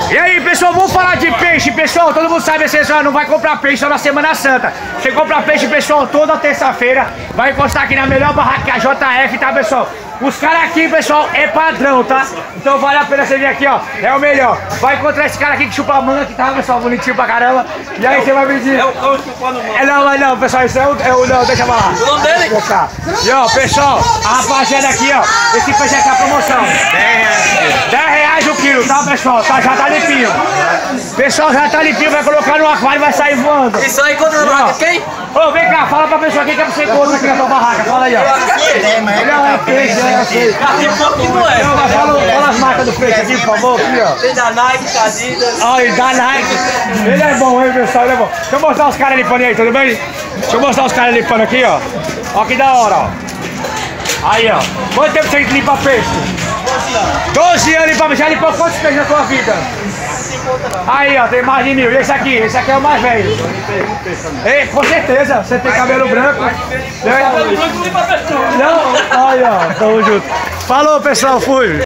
E aí, pessoal, vamos falar de peixe, pessoal. Todo mundo sabe que você só não vai comprar peixe só na Semana Santa. Você compra peixe, pessoal, toda terça-feira. Vai encostar aqui na melhor barraca que a JF, tá, pessoal? Os caras aqui, pessoal, é padrão, tá? Então vale a pena você vir aqui, ó. É o melhor. Vai encontrar esse cara aqui que chupa a manga, que tá, pessoal, bonitinho pra caramba. E aí você vai pedir. É o cão chupando manga. Não, pessoal, isso é o não, deixa pra lá. O nome dele? E ó, pessoal, a rapaziada aqui, ó. Esse peixe aqui é a promoção. R$10 o quilo, tá, pessoal? Tá, já tá limpinho. Pessoal, já tá limpinho, vai colocar no aquário e vai sair voando. Isso aí encontra na barraca quem? Ô, vem cá, fala pra pessoa quem que você encontra aqui na sua barraca. Fala aí, ó. Não, é peixe, eu sei. Fala as marcas do peixe aqui, por favor, aqui, ó. Tem da Nike, da Adidas. Olha, da Nike. Ele é bom, hein, pessoal, ele é bom. Deixa eu mostrar os caras limpando aí, tudo bem? Deixa eu mostrar os caras limpando aqui, ó. Ó que da hora, ó. Aí, ó. Quanto tempo você limpa peixe? 12 anos limpando. Já limpou quantos peixes na sua vida? Aí, ó, tem mais de 1000. E esse aqui é o mais velho. Ei, com certeza, você tem cabelo branco. Cabelo branco limpa a pessoa. Não, olha, ó, tamo junto. Falou, pessoal, fui.